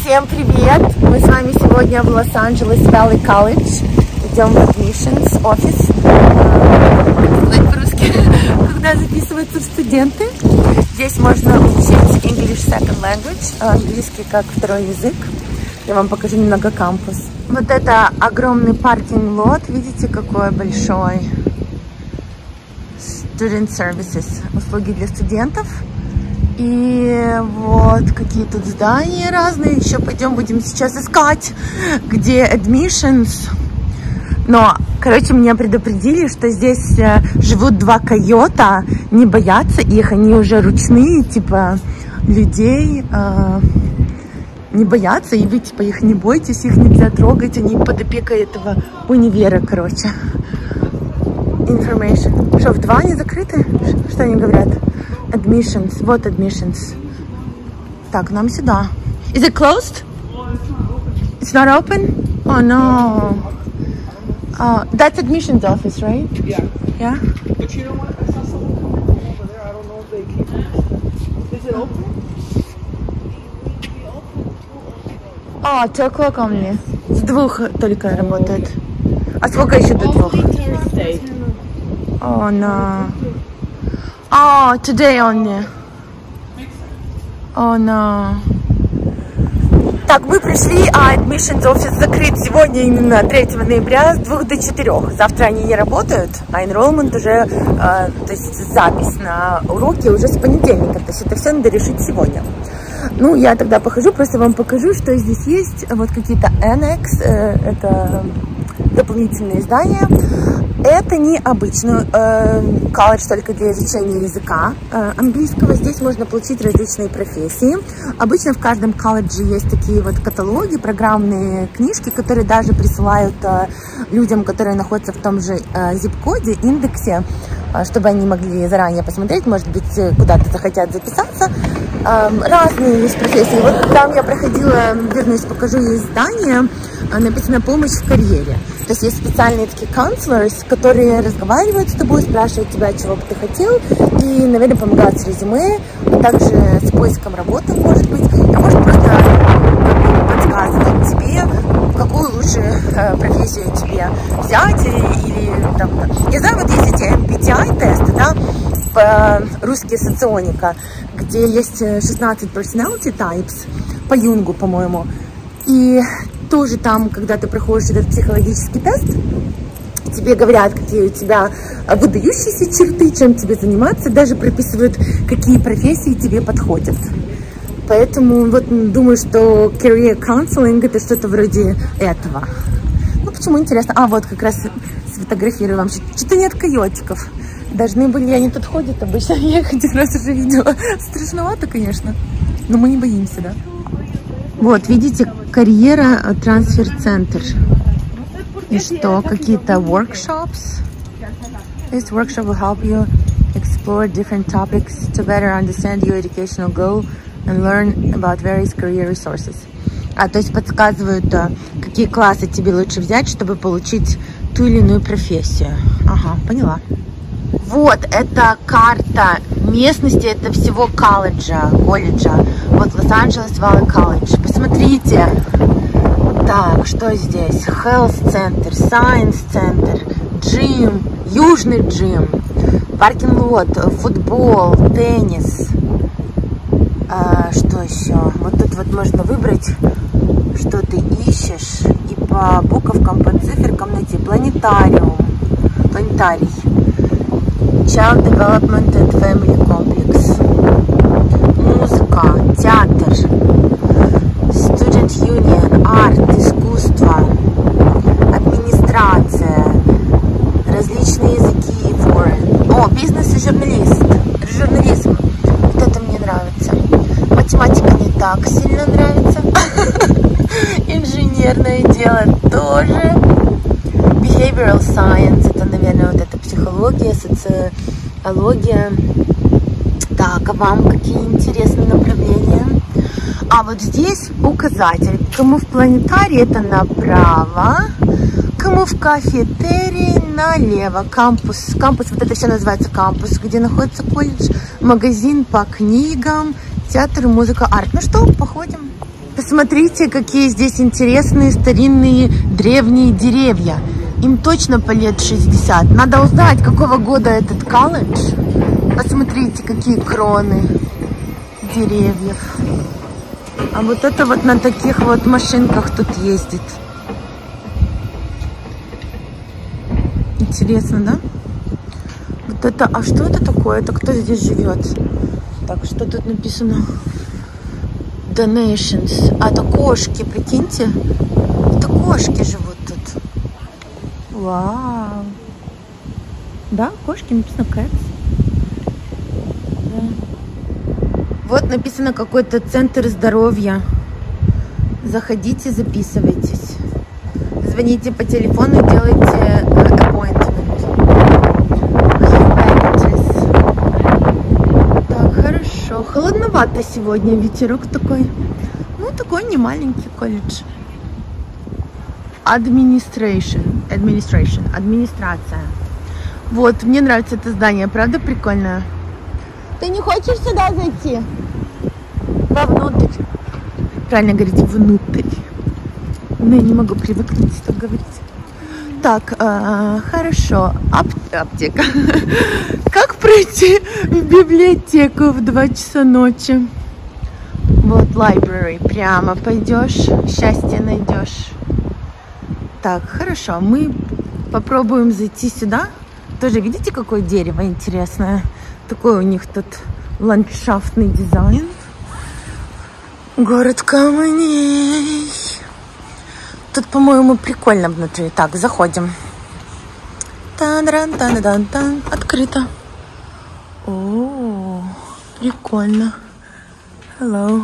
Всем привет! Мы с вами сегодня в Лос-Анджелес Valley College. Идем в Admissions Office. По-русски, когда записываются студенты. Здесь можно учить English Second Language, английский как второй язык. Я вам покажу немного кампус. Вот это огромный паркинг-лот. Видите, какой большой? Student Services. Услуги для студентов. И вот какие тут здания разные. Еще пойдем, будем сейчас искать, где admissions. Но, короче, меня предупредили, что здесь живут два койота. Не боятся их, они уже ручные, типа, людей. Не боятся, и вы, типа, их не бойтесь, их нельзя трогать. Они под опекой этого универа, короче. Information. Что, в 2 они закрыты? Что они говорят? Admissions. Вот admissions. Так, нам сюда. Is it closed? It's not open? Oh no. That's admissions office, right? Yeah. Yeah? But you know what? I saw someone come over there. I don't know if they keep... Is it open? А, 2 o'clock only. С 2 только работает. А сколько еще до 2? О, no. Oh, today only. Oh, no. Так, мы пришли, а admissions офис закрыт сегодня именно 3 ноября с 2 до 4. Завтра они не работают, а enrollment уже, то есть запись на уроки уже с понедельника. То есть это все надо решить сегодня. Ну, я тогда похожу, просто вам покажу, что здесь есть. Вот какие-то annex, это дополнительные здания. Это не обычный колледж только для изучения языка английского. Здесь можно получить различные профессии. Обычно в каждом колледже есть такие вот каталоги, программные книжки, которые даже присылают людям, которые находятся в том же zip-коде, индексе, чтобы они могли заранее посмотреть, может быть, куда-то захотят записаться. Разные есть профессии. Вот там я проходила, вернусь, покажу, есть здание, написано «Помощь в карьере». То есть есть специальные такие counselors, которые разговаривают с тобой, спрашивают тебя, чего бы ты хотел, и, наверное, помогают с резюме, а также с поиском работы, может быть, а может просто подсказывать тебе, какую лучше профессию тебе взять, или там, я знаю, вот есть эти MBTI-тесты, да, по-русски соционика, где есть 16 personality types, по Юнгу, по-моему, и тоже там, когда ты проходишь этот психологический тест, тебе говорят, какие у тебя выдающиеся черты, чем тебе заниматься, даже прописывают, какие профессии тебе подходят. Поэтому вот думаю, что career counseling это что-то вроде этого. Ну, почему интересно? А, вот как раз сфотографирую вам. Что-то нет койотиков. Должны были, они тут ходят обычно, я их один раз уже видела. Страшновато, конечно, но мы не боимся, да? Вот, видите, карьера, трансфер-центр. И что, какие-то workshops? This workshop will help you explore different topics to better understand your educational goal and learn about various career resources. То есть подсказывают, какие классы тебе лучше взять, чтобы получить ту или иную профессию. Ага, поняла. Вот, это карта местности, это всего колледжа. Вот Лос-Анджелес Valley College. Посмотрите. Так, что здесь? Health Center, Science Center, джим, южный джим, паркинг-лот, футбол, теннис. Что еще? Вот тут вот можно выбрать, что ты ищешь. И по буковкам, по циферкам найти. Планетарий. Child Development and Family Complex. Музыка, театр, Student Union, арт, искусство, администрация, различные языки и foreign. О, бизнес и журнализм. Вот это мне нравится. Математика не так сильно нравится. Инженерное дело тоже. Behavioral science, это, наверное, вот эта психология, социология. Так, а вам какие интересные направления? А вот здесь указатель. Кому в планетарии, это направо. Кому в кафетерии, налево. Кампус, вот это все называется кампус, где находится колледж. Магазин по книгам, театр, музыка, арт. Ну что, походим. Посмотрите, какие здесь интересные старинные древние деревья. Им точно по лет 60. Надо узнать, какого года этот колледж. Посмотрите, какие кроны деревьев. А вот это вот на таких вот машинках тут ездит. Интересно, да? Вот это, а что это такое? Это кто здесь живет? Так, что тут написано? Donations. А, это кошки, прикиньте. Это кошки живут тут. Вау. Да, кошки, написано cats. Да. Вот написано какой-то центр здоровья. Заходите, записывайтесь. Звоните по телефону, делайте appointment. Так, хорошо. Холодновато сегодня, ветерок такой. Ну, такой не маленький колледж. Администрация. Вот, мне нравится это здание, правда прикольное? Ты не хочешь сюда зайти? Вовнутрь. Правильно говорить, внутрь. Но я не могу привыкнуть так говорить. Так, хорошо. Аптека. Как пройти в библиотеку в 2 часа ночи? Вот, library. Прямо пойдешь, счастье найдешь. Так, хорошо. Мы попробуем зайти сюда. Тоже видите, какое дерево интересное? Такой у них тут ландшафтный дизайн. Город камней. Тут, по-моему, прикольно внутри. Так, заходим. Тан-дан-тан-дан-тан. Открыто. О, прикольно. Hello.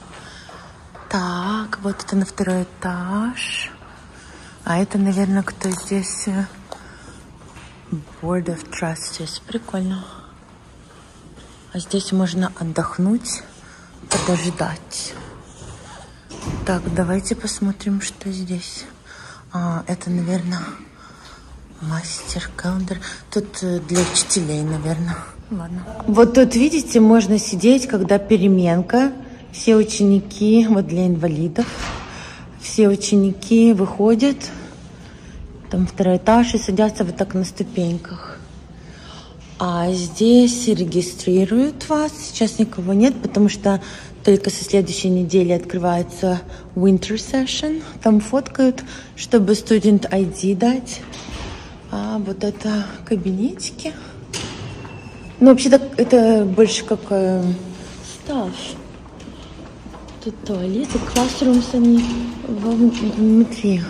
Так, вот это на 2-й этаж. А это, наверное, кто здесь? Board of Trustees. Прикольно. А здесь можно отдохнуть, подождать. Так, давайте посмотрим, что здесь. Это, наверное, мастер-календарь. Тут для учителей, наверное. Ладно. Вот тут, видите, можно сидеть, когда переменка. Все ученики, вот для инвалидов, все ученики выходят, там 2-й этаж, и садятся вот так на ступеньках. А здесь регистрируют вас. Сейчас никого нет, потому что только со следующей недели открывается Winter Session. Там фоткают, чтобы Student ID дать. А вот это кабинетики. Ну, вообще-то это больше как став. Тут туалеты, classrooms, они внутри.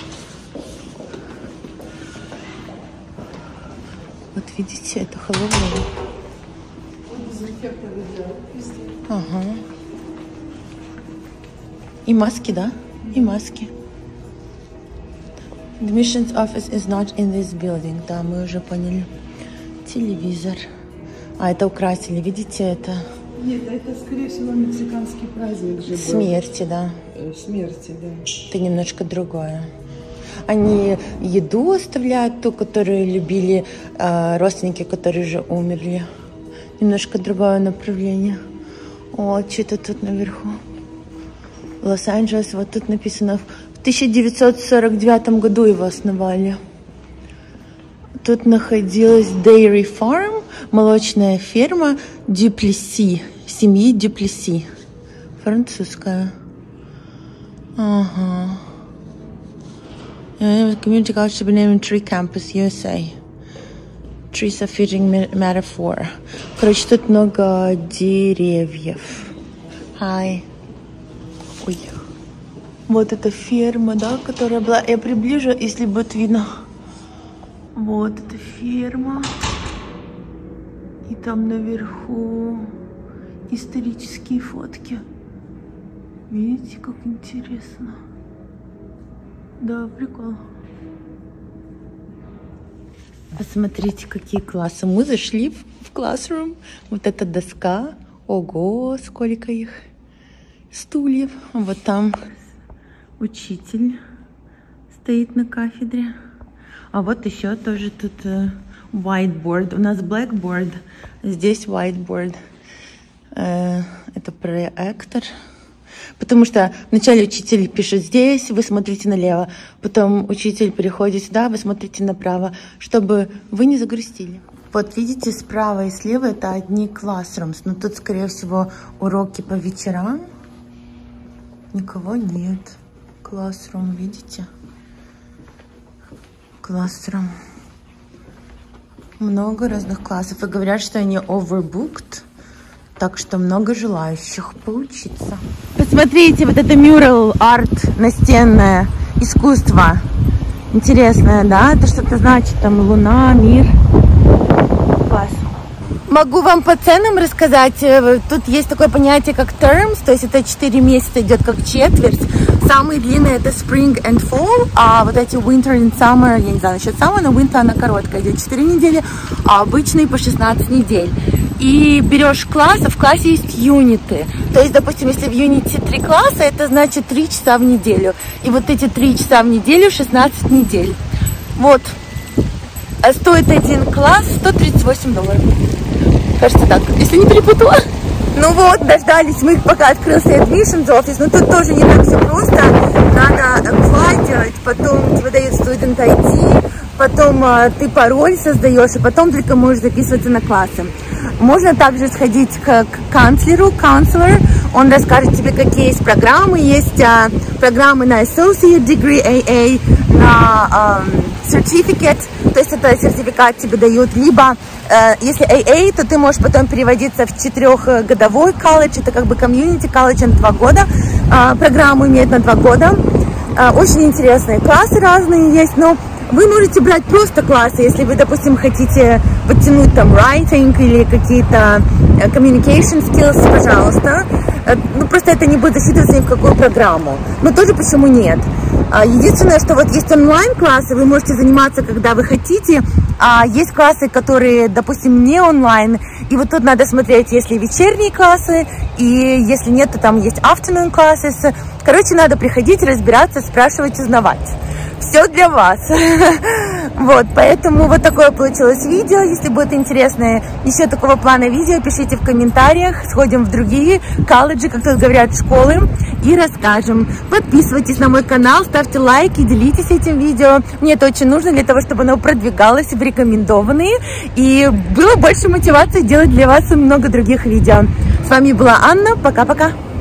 Вот видите, это холодно. Ага. И маски, да? И маски. Admissions office is not in this building. Да, мы уже поняли. Телевизор. А, это украсили, видите, это? Нет, это, скорее всего, мексиканский праздник же был. Смерти, да. Смерти, да. Это немножко другое. Они еду оставляют, ту, которую любили родственники, которые уже умерли. Немножко другое направление. О, что-то тут наверху. Лос-Анджелес, вот тут написано, в 1949 году его основали. Тут находилась Dairy Farm, молочная ферма Дюплесси, семьи Дюплесси. Французская. Ага. Community college to be named Tree Campus, USA. Trees are fitting metaphor. Короче, тут много деревьев. Hi. Ой. Вот эта ферма, да, которая была. Я приближу, если будет видно. Вот эта ферма. И там наверху исторические фотки. Видите, как интересно. Да, прикол. Посмотрите, какие классы. Мы зашли в classroom. Вот эта доска. Ого, сколько их. Стульев. Вот там учитель стоит на кафедре. А вот еще тоже тут whiteboard. У нас blackboard, здесь whiteboard. Это проектор. Потому что вначале учитель пишет здесь, вы смотрите налево, потом учитель переходит сюда, вы смотрите направо, чтобы вы не загрустили. Вот видите, справа и слева это одни classrooms, но тут, скорее всего, уроки по вечерам. Никого нет. Classroom, видите? Classroom. Много разных классов. И говорят, что они overbooked. Так что много желающих поучиться. Посмотрите, вот это mural арт, настенное искусство. Интересное, да? Это что-то значит, там луна, мир. Класс. Могу вам по ценам рассказать. Тут есть такое понятие, как terms, то есть это 4 месяца идет как четверть. Самые длинные это spring and fall, а вот эти winter and summer, я не знаю насчет summer, но winter она короткая, идет 4 недели, а обычные по 16 недель. И берешь класс, а в классе есть юниты. То есть, допустим, если в юните 3 класса, это значит 3 часа в неделю. И вот эти 3 часа в неделю 16 недель. Вот. А стоит один класс $138. Кажется так, если не перепутала. Ну вот, дождались мы, пока открылся admissions office, но тут тоже не так все просто. Надо apply делать, потом тебе дают student ID, потом ты пароль создаешь, и потом только можешь записываться на классы. Можно также сходить к канцлеру, counselor, он расскажет тебе, какие есть программы. Есть программы на associate degree AA, на certificate, то есть это сертификат тебе дают, либо если AA, то ты можешь потом переводиться в 4-годовой колледж, это как бы community college на 2 года, программу имеет на 2 года, очень интересные классы разные есть, но вы можете брать просто классы, если вы, допустим, хотите подтянуть там writing или какие-то communication skills, пожалуйста. Ну, просто это не будет засчитываться ни в какую программу. Но тоже почему нет? Единственное, что вот есть онлайн-классы, вы можете заниматься, когда вы хотите, а есть классы, которые, допустим, не онлайн, и вот тут надо смотреть, если вечерние классы, и если нет, то там есть afternoon classes. Короче, надо приходить, разбираться, спрашивать, узнавать. Все для вас. Вот, поэтому вот такое получилось видео. Если будет интересное еще такого плана видео, пишите в комментариях. Сходим в другие колледжи, как тут говорят, школы, и расскажем. Подписывайтесь на мой канал, ставьте лайки, делитесь этим видео. Мне это очень нужно для того, чтобы оно продвигалось в рекомендованные. И было больше мотивации делать для вас много других видео. С вами была Анна. Пока-пока.